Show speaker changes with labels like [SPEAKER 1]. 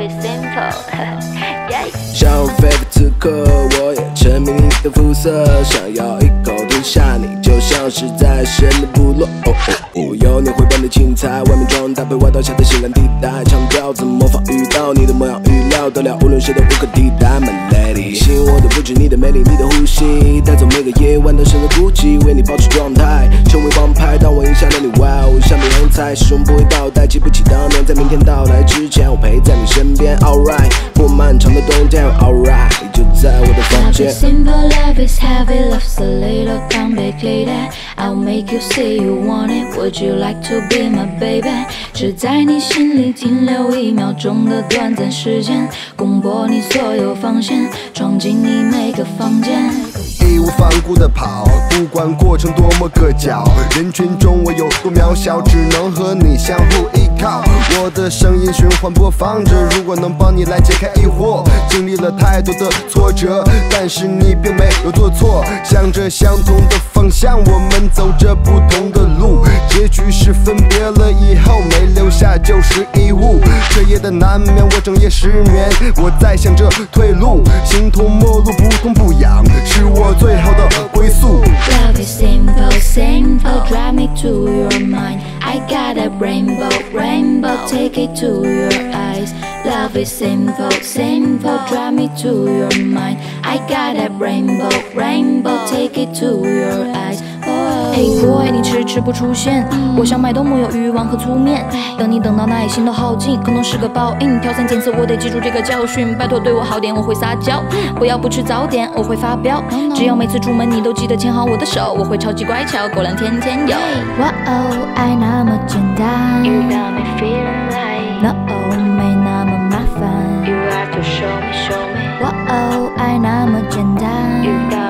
[SPEAKER 1] is simple
[SPEAKER 2] 像非非此刻，我也沉迷你的肤色，想要一口吞下你，就像是在神的部落。有你会变得精彩，外面装搭配外套下的性感地带，唱调子模仿遇到你的模样，预料得了，无论谁都无可替代 ，My lady。吸引我的不止你的魅力，你的呼吸，带走每个夜晚的深的孤寂，为你保持状态，成为王牌。当我影响了你，哇哦，像被横财，始终不会倒带，记不起当年，在明天到来之前，我陪在你身边 ，Alright。过漫长的冬天 ，Alright， 你就在我的房间。
[SPEAKER 1] Love is simple, love is heavy, love's a little complicated. I'll make you say you want it. Would you like to be my baby? 只在你心里停留1秒钟的短暂时间，攻破你所有防线，闯进你每个房间。
[SPEAKER 3] 义无反顾地跑，不管过程多么蹩脚，人群中我有多渺小，只能和你相互依靠。我的声音循环播放着，如果能帮你来解开疑惑，经历了太多的挫折，但是你并没有做错，向着相同的方向，我们走着不同的路，结局是分别了以后没留下就是遗物。彻夜的难眠，我整夜失眠，我在想着退路，形同陌路，不痛不痒，是我最好的归宿。
[SPEAKER 1] Love is simple, simple, drive me to your mind. I got a rainbow, rainbow, take it to your eyes. Love is simple, simple, drive me to your mind. I got a rainbow, rainbow, take it to your eyes. Hey boy， 你迟迟不出现，我想买都木有欲望和粗面，等你等到耐心都耗尽，可能是个报应。挑三拣四，我得记住这个教训，拜托对我好点，我会撒娇。不要不吃早点，我会发飙。只要每次出门你都记得牵好我的手，我会超级乖巧，狗粮天天有。哇哦，爱那么简单
[SPEAKER 4] You got me feeling like
[SPEAKER 1] ，No， 没那么麻烦。
[SPEAKER 4] You have to show me, show me.
[SPEAKER 1] 哇哦，爱那么简单
[SPEAKER 4] You got